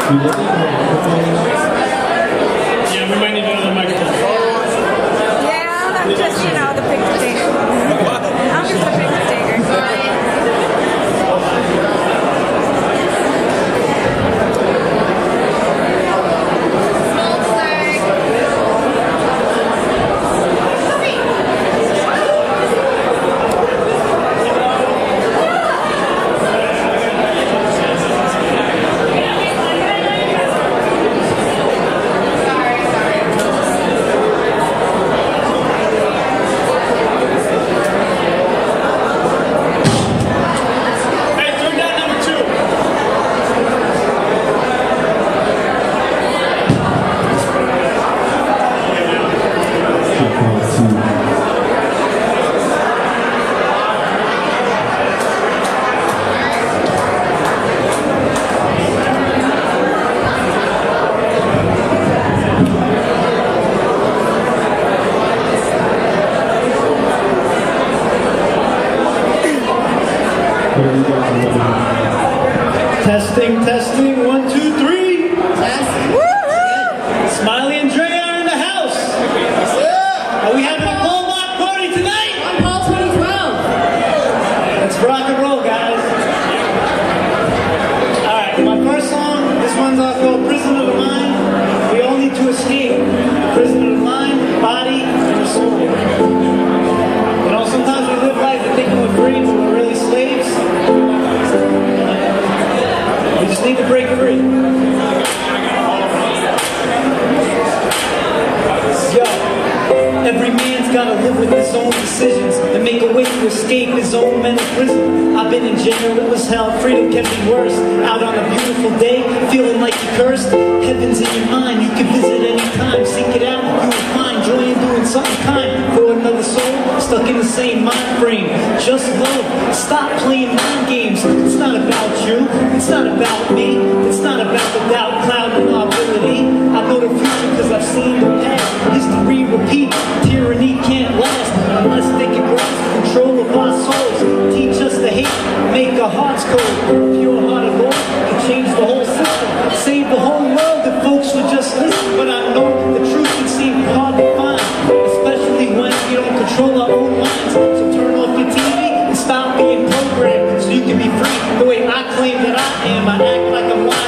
Yeah, we might need another microphone. Yeah, I'm just, you know, the picture taker. I'm just a picture taker. Testing, testing, 1, 2, 3. Smiley and Dre are in the house. Are we having a blow lock party tonight? On Paul 2012. Let's rock and roll, guys. Alright, my first song, this one's called Prison of the Mind. We all need to escape. Prison of the mind, body, and the soul. You know, sometimes we live life thinking we're free, but we're really slaves. We just need to break free. Yo, every man's gotta live with his own decisions and make a way to escape his own mental prison. I've been in jail, it was hell, freedom can be worse. Out on a beautiful day, feeling like you're cursed. Heaven's in your mind, you can visit anytime. Seek it out, you will find joy in doing something kind for another soul stuck in the same mind frame. Just love, stop playing mind games. It's not about you, it's not about me, it's not about the doubt clouding our ability. I know the future because I've seen the past. History repeats, tyranny can't last unless they can grasp control of our souls. Teach us to hate, make our hearts cold. Pure heart of gold can change the whole system, save the whole world if folks would just listen. But I know the truth can seem hard to find, especially when we don't control our own minds. So turn off your TV and stop being programmed so you can be free the way I claim that I am. I act like I'm lying.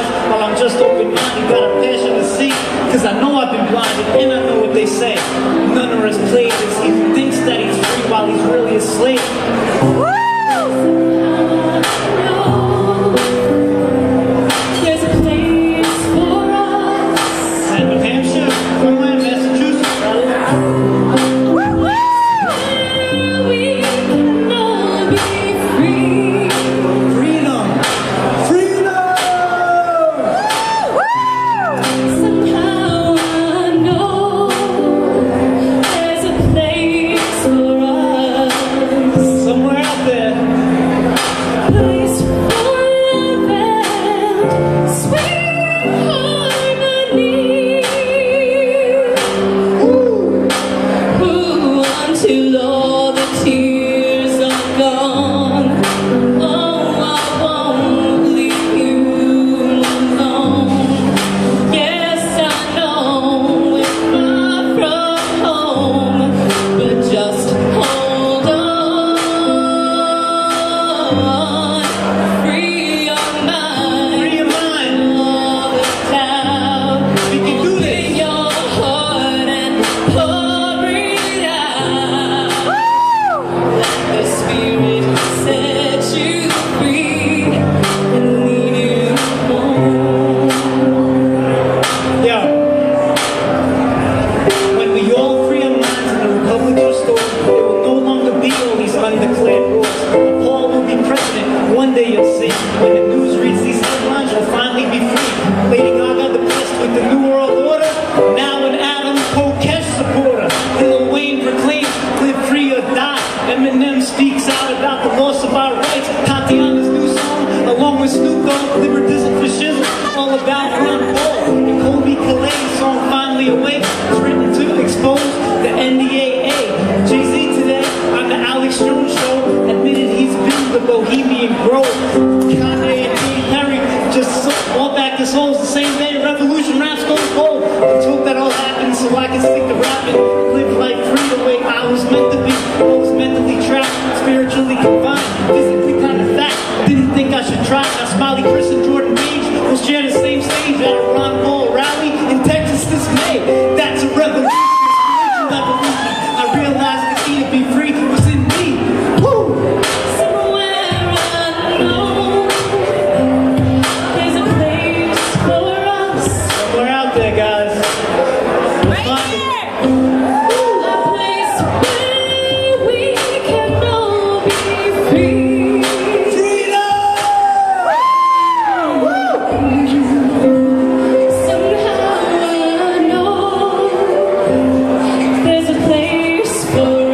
bought back this holes the same day revolution raps goes gold. Let's hope that all happens so I can stick to rapping. Live life free the way I was meant to be. I was mentally trapped, spiritually confined, physically kind of fat. Didn't think I should try. Now Smiley, Chris, and Jordan Page will share the same stage at a Ron Paul rally in Texas this May. That's a revolution. I realized the key to be free was in me. Woo! Somewhere unknown, there's a place for us. We're out there, guys. Right here! A place where we can all be free. Somehow I know there's a place for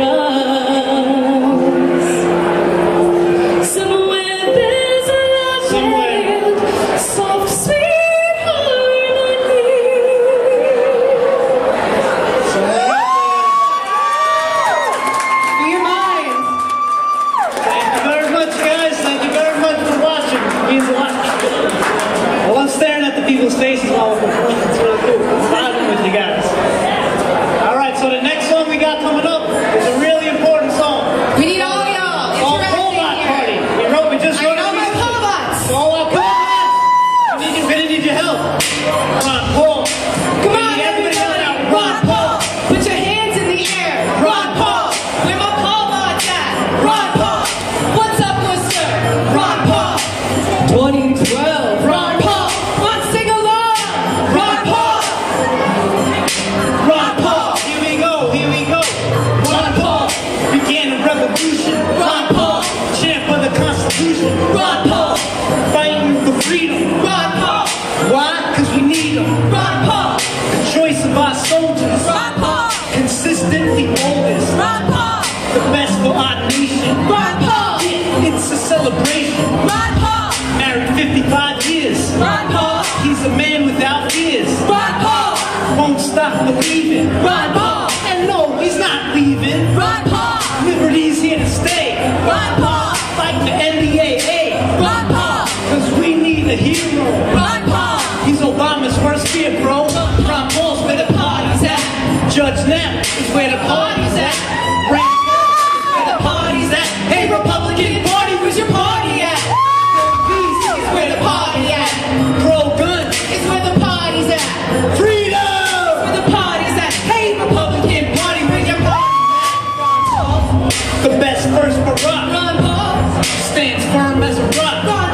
us. Somewhere there's a love land, soft, sweet harmony. Do your minds. Thank you very much, guys. Thank you very much for watching. It means a lot. I love staring at the people's faces while we're performing. It's really cool. It's vibing with you guys. All right, so the next song we got coming up is a really important song. We need all y'all. Called Cobot Party. We just wrote I know my it. Cobots. All our Cobots. We're gonna need your help. Ron Paul. Come on, Everybody everybody. out. Ron Paul. Put your hands in the air. Ron Paul. Where my Cobots at? Ron Paul. What's up, Worcester? Ron Paul. 2012. Ron Paul. One sing along. Ron Paul. Ron Paul. Here we go. Here we go. Ron Paul began a revolution. Ron Paul. Champ of the Constitution. Ron Paul. Fighting for freedom. Ron Paul. Why? Because we need them. Ron Paul. The choice of our soldiers. Ron Paul. Consistently oldest. Ron Paul. The best for our nation. Ron Paul. It's a celebration. Ron Paul. Married 55 years. Ron Paul. He's a man without fears. Ron Paul. Won't stop believing. Ron Paul. And no, he's not leaving. Ron Paul. Liberty's here to stay. Ron Paul. Fight for NDAA. Ron Paul. Cause we need a hero. Ron Paul. He's Obama's worst fear, bro. Ron Paul's where the party's at. Judge Knapp is where the party's at. Rand Paul is where the party's at. Hey, Republican Party, where's your party at? Peace is where the party at. Pro-gun It's where the party's at. freedom. Where the party's at. Hey, Republican Party, where's your party at? The best first Barack Ron Paul. stands firm as a rock. Ron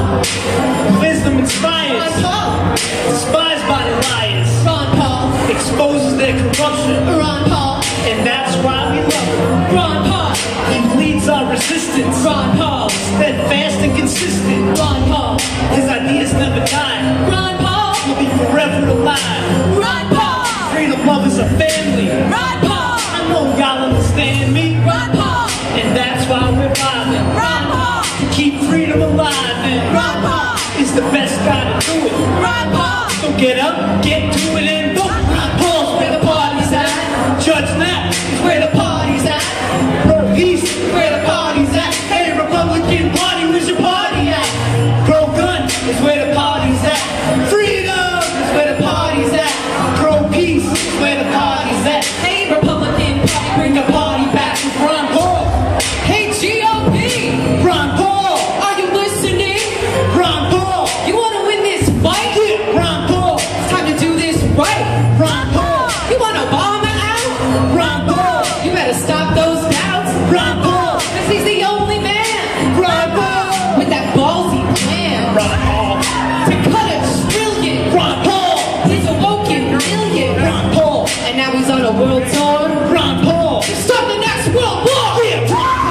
Paul. Wisdom Ron inspires, Paul. despised by the liars, Ron Paul. exposes their corruption, Ron Paul. and that's why we love him. Ron Paul. He leads our resistance, Ron Paul. steadfast and consistent. Ron Paul. His ideas never die, Ron Paul. he'll be forever alive. Ron Paul. Freedom lovers a family. Ron Paul. I know y'all understand me, Ron Paul. and that's why we're vibing. Ron Paul. To keep freedom alive, and Ron Paul. is the best guy to do it. Ron Paul. So get up, get to it, and vote. Ron Paul's where the party's at. Judge Knapp is where the party's at. Pro Peace is where the party's at. Hey, Republican Party, where's your party at? Pro Gun is where the party's at. Freedom is where the party's at. Pro Peace is where the party's at. Hey, Republican Party, Bring the party back with Ron Paul. Hey, GOP. Ron Paul. Are you listening? Ron Paul. You want to win this fight? Yeah, Ron Paul. It's time to do this right. Ron Paul. You want Obama out? Ron Paul. You better stop those doubts. Ron Paul. Cause he's the only man Ron Paul. with that ballsy plan Ron Paul. to cut $1 trillion. Ron Paul. He's awoken million. Ron Paul. And now he's on a world tour. Ron Paul. Start the next world war. Yeah,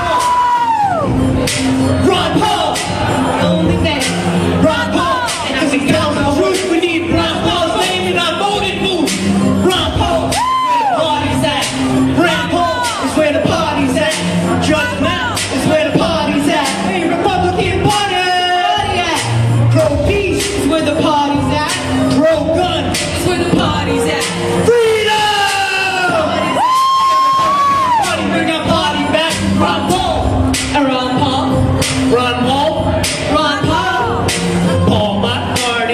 Ron Paul. Only man. Ron Paul. Because he tells the truth. We need Ron Paul's name in our voting booth. Ron Paul. Where the party's at. Ron Paul is where the party's at. Judge Knapp is where the party's at. Hey, Republican Party. Pro Peace It's where the party's at. Pro Gun. It's where the party's at. Freedom. Party, bring our party back. Ron Paul. Ron Paul. Ron Paul. Ron Paul. Paul, my party.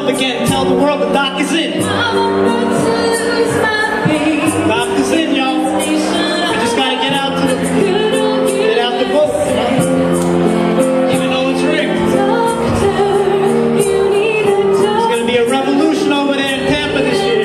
up again. Tell the world the doc is in. Doc is in, y'all. We just gotta get out the boat, you know? Even though it's rigged. There's gonna be a revolution over there in Tampa this year.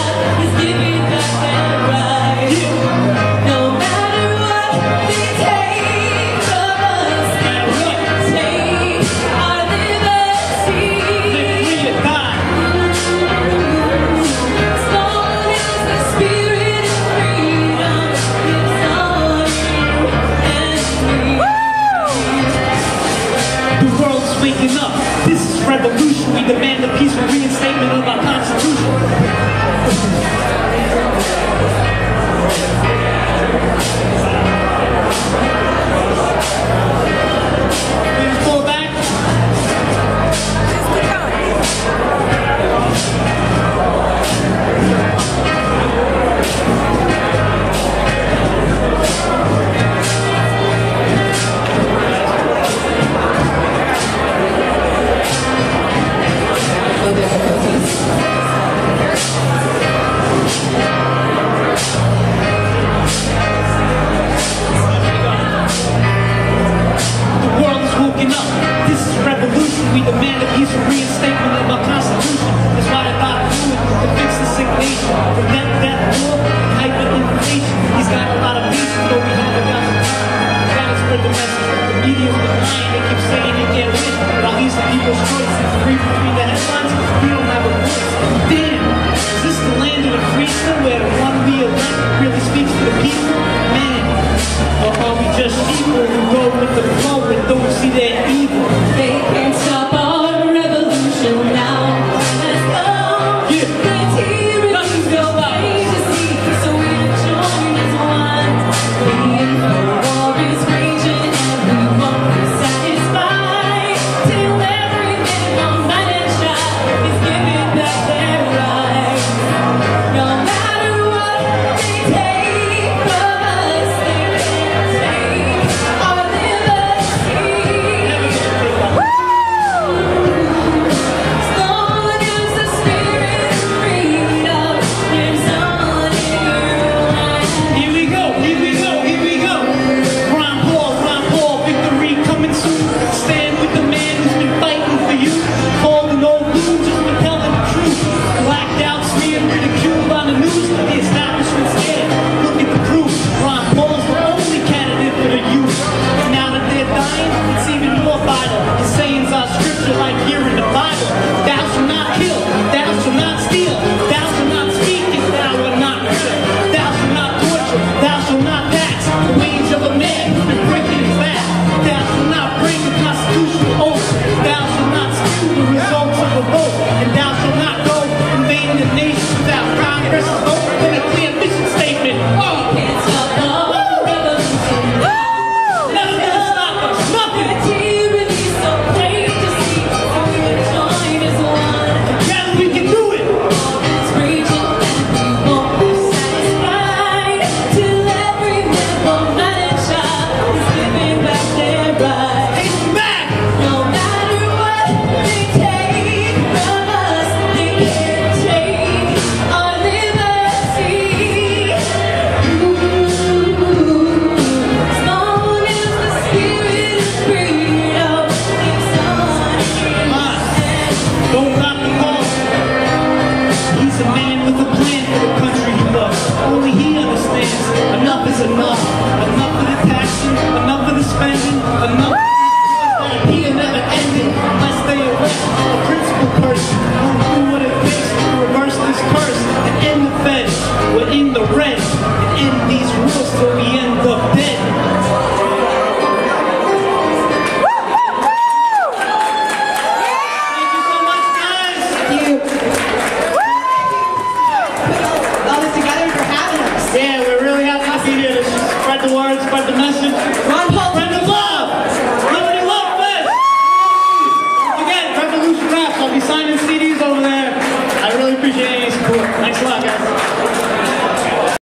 No matter what they take. spread the message. The media's been lying, they keep saying they can't win. While these are people's choices, free between the headlines, we don't have a voice. Damn, is this the land of the free still, where the one we elect really speaks to the people? Man, or are we just people who go with the flow and don't see their evil? They can't stop our revolution now. Let's go. Yeah. The tyranny's no way to see, so we'll join as one. The war is raging, everyone is satisfied. Till every minimum man and child is given back their rights. No matter what they take from us, they can't take our liberty. Someone use the spirit of freedom. There's someone in your mind. Here we go, here we go, here we go. Ron Paul, victory coming soon. Stand with the man who's been fighting for you. Called an old loon just for telling the truth. Blacked out, smeared, ridiculed on the news. The establishment's scared. Look at the proof. Ron Paul's the only candidate for the youth. And now that they're dying, it's even more vital. His sayings are scripture like here in the Bible. Thou shalt not kill, thou shalt not steal, thou shalt not speak if thou art not real. Thou shalt not torture, thou shalt not tax the wage of a man who's been breaking his back. Thou shalt not break the constitutional oath. Thou shalt not steal the results of a vote. And thou shalt not go invading the nation without Congress's vote and a clear mission statement. Can't stop our revolution. Never gonna stop us, nothing. The tyranny's so plain to see, so we'll join as one. Together we can do it. It's raging and we won't be satisfied till every minimum man and child is given back their rights. Take them back. No matter what they take from us, they can't take our liberty. Someone is the spirit of freedom. There's someone in Come on, don't rock the boat. He's a man with a plan for the country he loves. Only he understands enough is enough. Enough of the taxing, enough of the spending, enough of the here never ending. Unless they arrest a principal person who'll do what it takes to reverse this curse and end the feds. We're in the red and end these rules till we end.